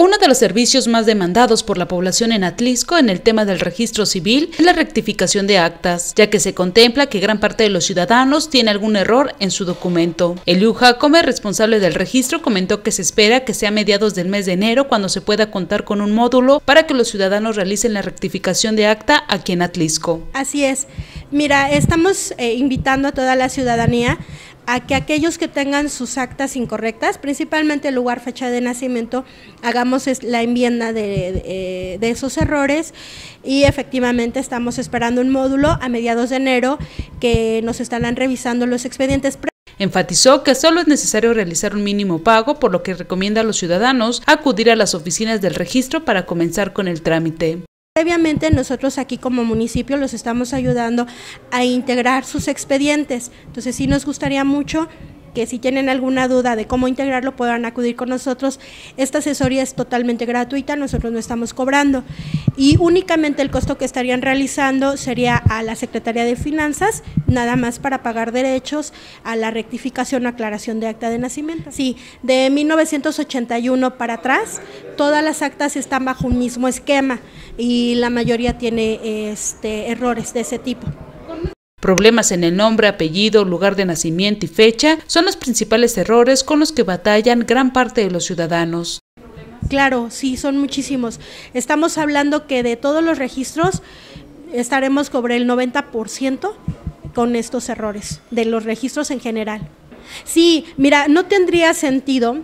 Uno de los servicios más demandados por la población en Atlixco en el tema del registro civil es la rectificación de actas, ya que se contempla que gran parte de los ciudadanos tiene algún error en su documento. Eliu Jacome, responsable del registro, comentó que se espera que sea a mediados del mes de enero cuando se pueda contar con un módulo para que los ciudadanos realicen la rectificación de acta aquí en Atlixco. Así es. Mira, estamos invitando a toda la ciudadanía a que aquellos que tengan sus actas incorrectas, principalmente lugar, fecha de nacimiento, hagamos la enmienda de esos errores y efectivamente estamos esperando un módulo a mediados de enero que nos estarán revisando los expedientes. Enfatizó que solo es necesario realizar un mínimo pago, por lo que recomienda a los ciudadanos acudir a las oficinas del registro para comenzar con el trámite. Previamente nosotros aquí como municipio los estamos ayudando a integrar sus expedientes, entonces sí nos gustaría mucho que si tienen alguna duda de cómo integrarlo puedan acudir con nosotros. Esta asesoría es totalmente gratuita, nosotros no estamos cobrando y únicamente el costo que estarían realizando sería a la Secretaría de Finanzas, nada más para pagar derechos a la rectificación o aclaración de acta de nacimiento. Sí, de 1981 para atrás, todas las actas están bajo un mismo esquema y la mayoría tiene errores de ese tipo. Problemas en el nombre, apellido, lugar de nacimiento y fecha son los principales errores con los que batallan gran parte de los ciudadanos. Claro, sí, son muchísimos. Estamos hablando que de todos los registros estaremos sobre el 90% con estos errores, de los registros en general. Sí, mira, no tendría sentido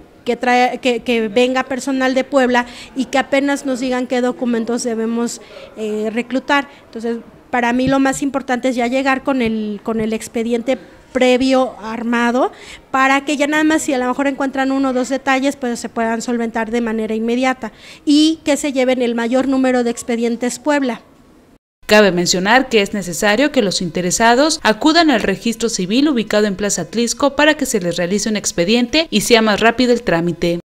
que venga personal de Puebla y que apenas nos digan qué documentos debemos reclutar. Entonces, para mí lo más importante es ya llegar con el expediente previo armado para que ya nada más si a lo mejor encuentran uno o dos detalles pues se puedan solventar de manera inmediata y que se lleven el mayor número de expedientes Puebla. Cabe mencionar que es necesario que los interesados acudan al registro civil ubicado en Plaza Atlixco para que se les realice un expediente y sea más rápido el trámite.